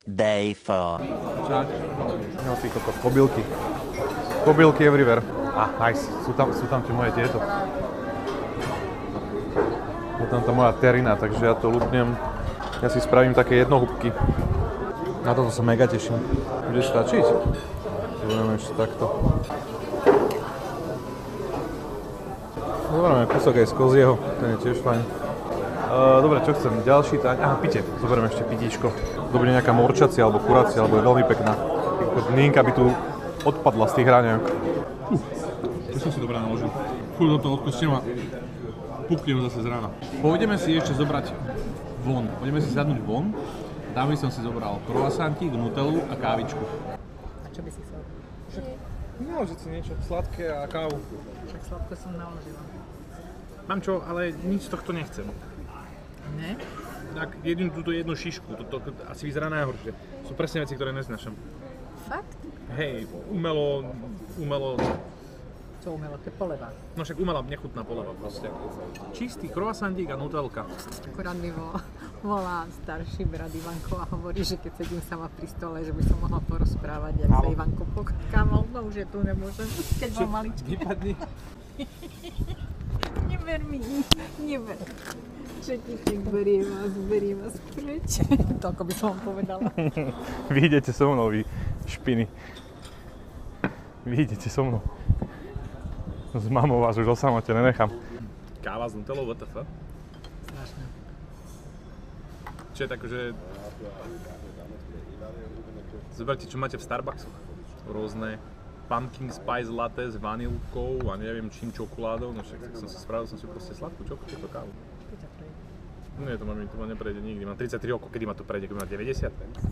Day 4. Čak. No ty kokos, kobylky. Kobylky everywhere. Nice. Sú tam tie moje tieto. Je tam tá moja terina, takže ja to ľupnem. Ja si spravím také jednohúbky. Na toto sa mega teším. Bude stačiť? Budeme ešte takto. Zoberieme kúsok aj z kozieho, ten je tiež fajn. Dobre, čo chcem? Ďalší taň. Pite. Zoberieme ešte pitíčko. To bude nejaká morčacia alebo kuracia, alebo je veľmi pekná. Dninka by tu odpadla z tých hraňajok. To som si dobre naložil. Chuť do toho odpustím a puknem zase z rána. Pôjdeme si ešte zobrať von. Pôjdeme si sadnúť von. Tam by som si zobral croissantík, nutellu a kávičku. A čo by si chcel? Naložiť si niečo sladké a kávu. Tak sladko som naložila. Mám čo, ale nič z tohto nechcem. Ne? Tak túto jednu šišku, to asi vyzerá najhoršie. Sú presne veci, ktoré neznášam. Fakt? Hej, umelo... Čo umelo? To je poleva. No však umelá nechutná poleva proste. Čistý croissantík a nutelka. Akurát mi volá starší brat Ivanko a hovorí, že keď sedím sama pri stole, že by som mohla porozprávať, jak sa Ivanko potkával. No už je tu, nemôžem, keď bol maličký. Vypadni. Never. Čo ti tak berie vás preč. Toľko by som vám povedala. Vy idete so mnou, vy špiny. Vy idete so mnou. S mamou vás už o samote nenechám. Káva s nutellou, WTF? Strašné. Čo je tak, že... Zoberte, čo máte v Starbucksu. Rôzne pumpkin spice latte s vanilkou a neviem čím čokoládou. No však tak som si spravil, som si proste sladkú čokoládu kávu. Nie, to ma neprejde nikdy. Mám 33 rokov, kedy ma to prejde? Kedy mám 90?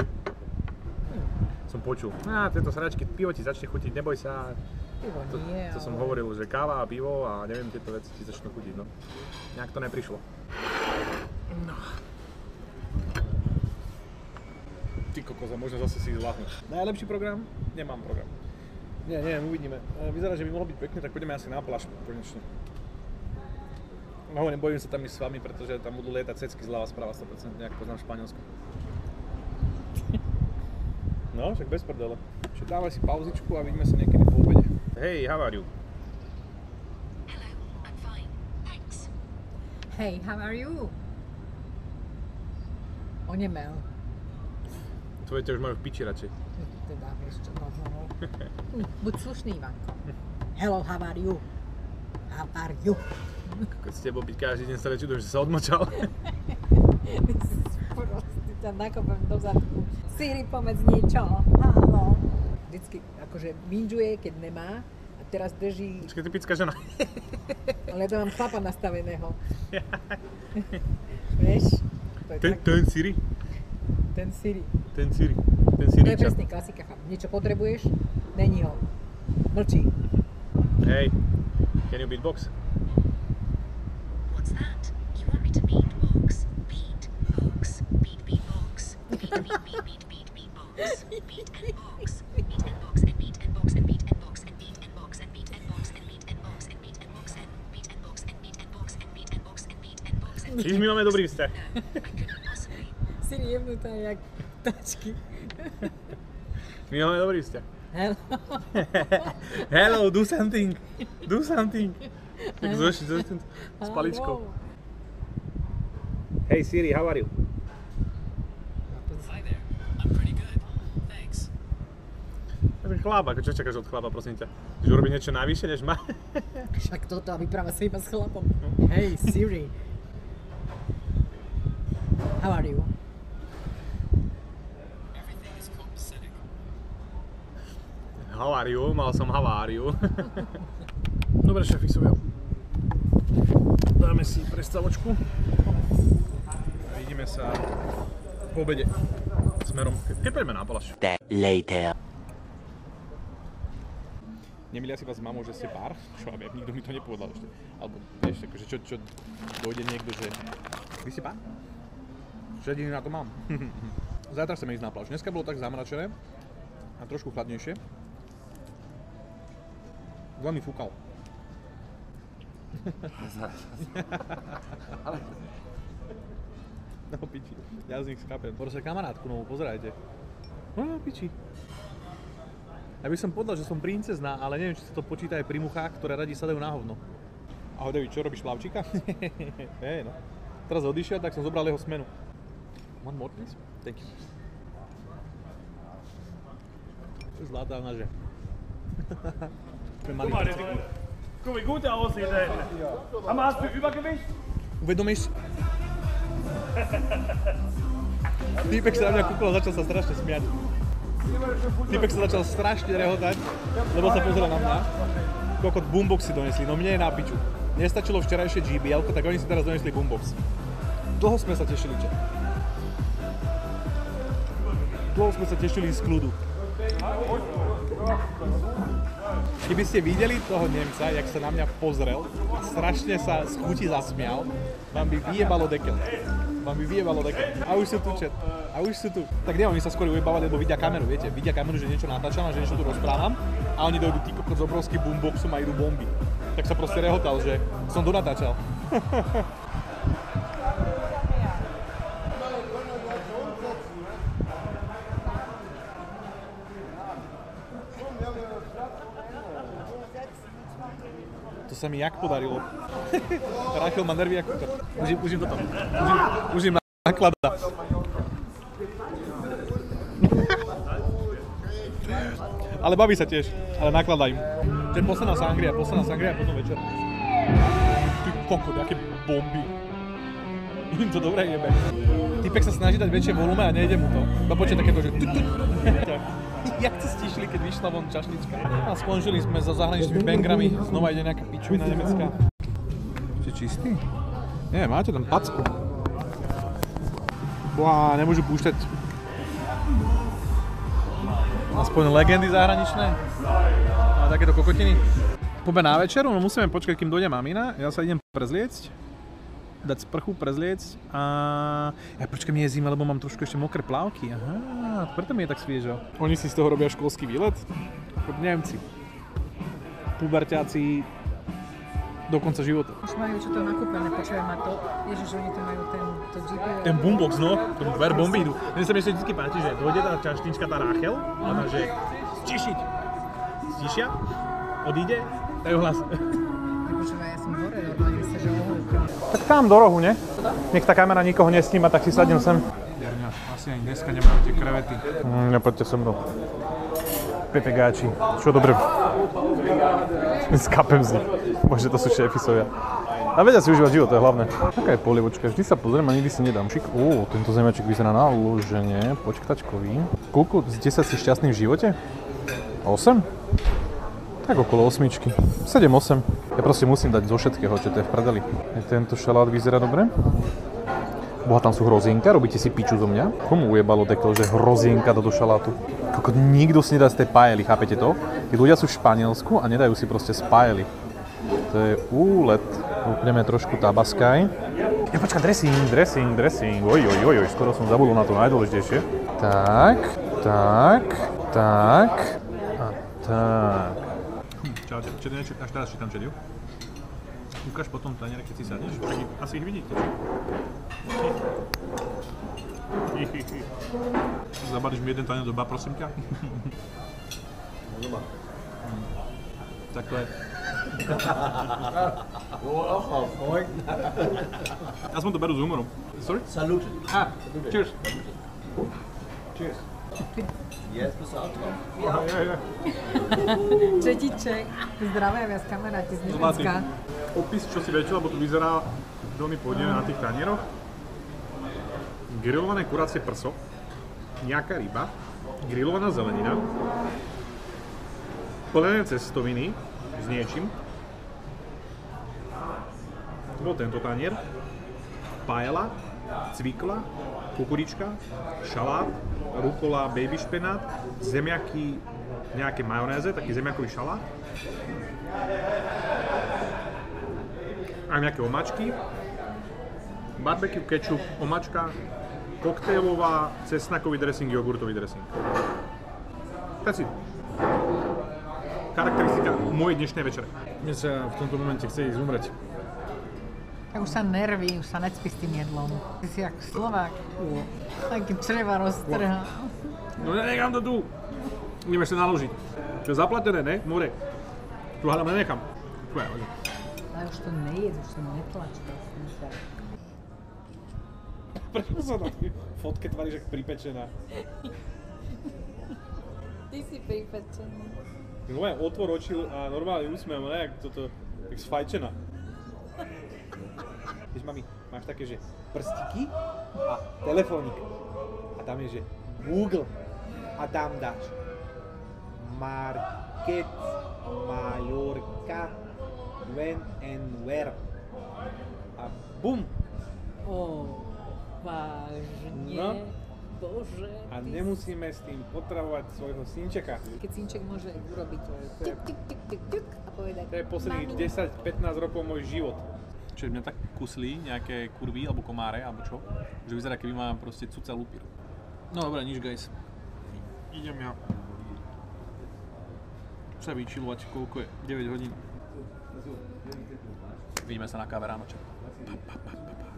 Som počul. Tieto sračky, pivo ti začne chutiť, neboj sa. Pivo nie, To som hovoril, že káva a pivo a neviem, tieto veci ti začnú chutiť, no. Nejak to neprišlo. No. Ty kokoza, možno zase si zláhnuť. Najlepší program? Nemám program. Nie, uvidíme. Vyzerá, že by mohlo byť pekne, tak poďme asi na pláž konečne. No, nebojím sa tam ísť s vami, pretože tam budú lietať cecky zľava správa 100%, nejak poznám Španielsko. No, však bez prdele. Čiže dávaj si pauzičku a vidíme sa niekedy po obede. Hey, how are you? Hello, I'm fine. Thanks. Hey, how are you? Onemel. Tvoje ťa už majú v piči radšej. Teda, ešte, no. Buď slušný, Ivanko. Hello, how are you? How are you? Keď s tebou piť každý deň sa nečudujem, že sa odmočal. Ty si sprostý, ťa nakopem do zadku. Siri, povedz niečo. Haló. Vždycky akože binžuje, keď nemá. A teraz drží... Počkaj, ty pická žena. Ale ja to mám chlapa nastaveného. Vieš? To je tak. Ten Siri? Ten Siri. Ten Siri. To je presne klasika. Niečo potrebuješ? Není ho. Mlčí. Hej, can you beatbox? What's that? You want me to beatbox? Beatbox. Beatbox. Beatbox. Beat and box. Beat and box and beat and box and beat and box and beat and box and beat and box and beat and box and beat and box and beat and box and beat and box and beat and box and beat and box and Čiže my máme dobrý vzťah. Siri jebnutá jak tačky. My máme dobrý vzťah. Hello. Hello, do something. Do something. Tak s paličkou. Hey Siri, how are you? Hi there. I'm pretty good. Thanks. Chlap, ako čo čakáš od chlapa, prosím ťa? Že urobí niečo navyše, než má? Však toto a vypráva sa iba s chlapom. Hey Siri. How are you? Everything is copacetic. How are you? Mal som how are you. Dobre, šefisovia. Dáme si prestavočku. Vidíme sa po obede smerom. Keď poďme na pláž. Later. Nemilia si vás s mamou, že ste pár? Čo ja viem, nikto mi to nepovedal ešte. Alebo vieš, akože čo dojde niekto, že... Vy ste pár? Čo jediný na to mám. Zajtra chceme ísť na pláž. Dneska bolo tak zamračené a trošku chladnejšie. Veľmi fúkal. Ale... No piči, ja z nich skápem. Proste kamarátku novú, pozerajte. No, piči. Ja by som povedal, že som princezná, ale neviem, či sa to počíta aj pri muchách, ktoré radi sadajú na hovno. Ahoj, David, čo robíš, plavčíka? Hej, no. Teraz odišiel, tak som zobral jeho smenu. One more, please? Thank you. Zlatá naže. Guck mal, guck wie gut der aussieht da hinten. Hammer, hast du Übergewicht? Uvedomíš? Týpek sa na mňa kúkol a začal sa strašne smiať. Týpek sa začal strašne rehotať, lebo sa pozrel na mňa. Kokot boomboxy donesli, no mne je na piču. Nestačilo včerajšie GBL-ko, tak oni si teraz donesli boombox. Dlho sme sa tešili, čo? Dlho sme sa tešili z kľudu. Keby ste videli toho Nemca, jak sa na mňa pozrel a strašne sa z chuti zasmial, vám by vyjebalo dekel. A už sú tu, chat. A už sú tu. Tak nie, oni sa skôr ujebávali, lebo vidia kameru, viete. Vidia kameru, že niečo natáčam a že niečo tu rozprávam a oni dojdú tí kokot s obrovským boomboxom a idú bomby. Tak sa proste rehotal, že som donatáčal. To sa mi jak podarilo. Rachel má nervy ako kokot. Už im toto. Už im nakladá. Ale baví sa tiež, ale nakladá im. To je posledná sangria a potom večer. Ty kokot, aké bomby. Im to dobre jebe. Typek sa snaží dať väčšie volume a nejde mu to. Iba počuť takéto, že jak to stíšli, keď vyšla von čašnička. A skončili sme so zahraničnými bangrami. Znova ide nejaká pičovina nemecká. Ste čistý? Nie, máte tam packu. Boha, nemôžu púšťať aspoň legendy zahraničné. A takéto kokotiny. Poďme na večeru, no musíme počkať, kým dojde mamina. Ja sa idem prezliecť. Dať sprchu, prezliecť a... Ja počkaj, mi je zima, lebo mám trošku ešte mokré plávky. Aha, preto mi je tak sviežo. Oni si z toho robia školský výlet? Nemci. Puberťáci do konca života. Už majú čo to nakúpené, počujem ma to. Ježiš, oni to majú to GPL. Ten boombox, no, to ver bomby idú. Mne sa mi ešte vždy páči, že dojde tá čašnička, tá Rachel, a ona, že stišiť. Stišia, odíde, dajú hlas. Počúvaj, ja som hore, normálne sa, že ohúkam. Tak tam do rohu, ne? Nech tá kamera nikoho nesníma, tak si sadnem sem. Jarňa, asi ani dneska nemajú tie krevety. Nepoďte so mnou. Pepegáči, čo dobre. Skapem z nich. Bože, to sú šéfisovia. A vedia si užívať život, to je hlavné. Taká je polievočka, vždy sa pozriem a nikdy si nedám. Šik, tento zemiaček vyzerá na uloženie, počktačkový. Koľko z 10 si šťastný v živote? 8? Tak okolo 8. 7-8. Ja proste musím dať zo všetkého, čo to je v prdeli. Tento šalát vyzerá dobre. Boha, tam sú hrozienka, robíte si piču zo mňa? Komu ujebalo dekel, že hrozienka do šalátu? Kokot, nikto si nedá z tej paely, chápete to? Tí ľudia sú v Španielsku a nedajú si proste z paely. To je úlet. Upneme trošku tabaskaj. Ja počkaj, dressing. Oj, skoro som zabudol na to najdôležitejšie. Tak. A tak. Čaute, čo dnes až teraz čítam čediu? Ukáž potom taniere, keď si sadneš, asi ich vidíte. Zabališ mi jeden tanier do ba, prosím ťa. Tak to je. Aspoň to berú s humorom. Sorry? Salute. Cheers. Cheers. Yes, bis auch drauf. Četiček. Zdravím, ja z kamaráti z Nemecka. Opis, čo si viete, lebo tu vyzerá veľmi pôvodne na tých tanieroch. Grillované kuracie prso, nejaká ryba, grillovaná zelenina, plnené cestoviny s niečím. Bol tento tanier, paella, cvikla, kukurička, šalát, rukola, baby špenát, zemiaky, nejaké majonéze, taký zemiakový šalát. A nejaké omáčky, barbecue, ketchup, omáčka, koktejlová, cesnakový dressing, jogurtový dressing. That's it. Charakteristika mojej dnešnej večere. Mne sa v tomto momente chce ísť umrieť. Ja už sa nerví, už sa necpí s tým jedlom. Ty si jak Slovák. Taký čreva roztrhá. No No nenechám to tu. Ideme ešte naložiť. To je zaplatené, ne? More. Tu hádam nenechám. Fuj, Ale už to nejedz, už to netlač. prečo sa na tej fotke tvaríš jak pripečená? Ty si pripečený. Normálne otvor oči a normálny úsmev, ne? Jak toto, jak sfajčená. Vieš, mami, máš také, že prstiky a telefónik. A tam je, že Google. A tam dáš Market Mallorca when and where. A bum! Vážne? No. Bože. A nemusíme s tým potravovať svojho synčeka. Keď synček môže urobiť tuk, tuk, tuk, tuk, tuk a povedať To je posledných 10-15 rokov môj život. Čiže mňa tak kuslí nejaké kurvy alebo komáre alebo čo, že vyzerá, keby mám proste cuca lupír. No dobré, nič guys. Idem ja sa vyčilovať, koľko je? 9 hodín. Vidíme sa na káve ráno, čau.